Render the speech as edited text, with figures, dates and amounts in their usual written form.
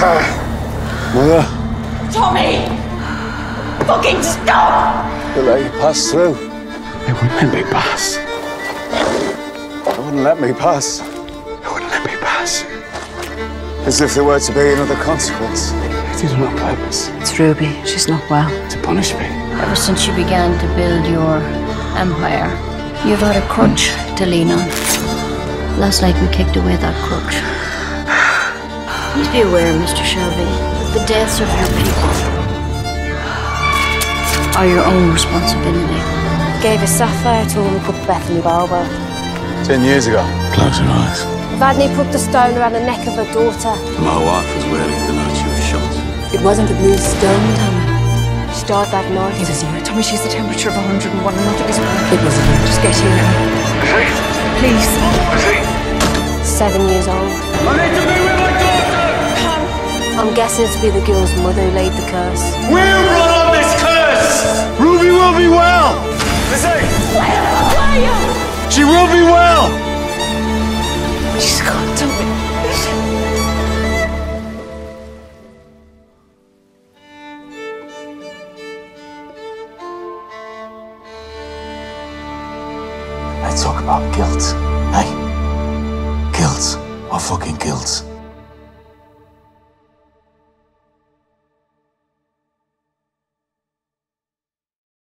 Mother? Tommy! Fucking stop! They'll let you pass through. They wouldn't let me pass. They wouldn't let me pass. They wouldn't let me pass. As if there were to be another consequence. It is on purpose. It's Ruby. She's not well. To punish me. Ever since you began to build your empire, you've had a crutch to lean on. Last night we kicked away that crutch. Please be aware, Mr. Shelby, that the deaths of your people are your own responsibility. Gave a sapphire to him and put Bethany Barber. 10 years ago. Close your eyes. Vadney put the stone around the neck of her daughter. My wife was wearing the night she was shot. It wasn't a blue stone, Tommy. She died that night. It was here. Tommy, she's a temperature of 101 and nothing is wrong. It wasn't here. Just get here now. Please. 7 years old. I need to be with my daughter! I'm guessing it to be the girl's mother who laid the curse. We'll run on this curse! Ruby will be well! Where are you? She will be well! She's gone, Tommy. Let's talk about guilt, eh? Guilt or fucking guilt.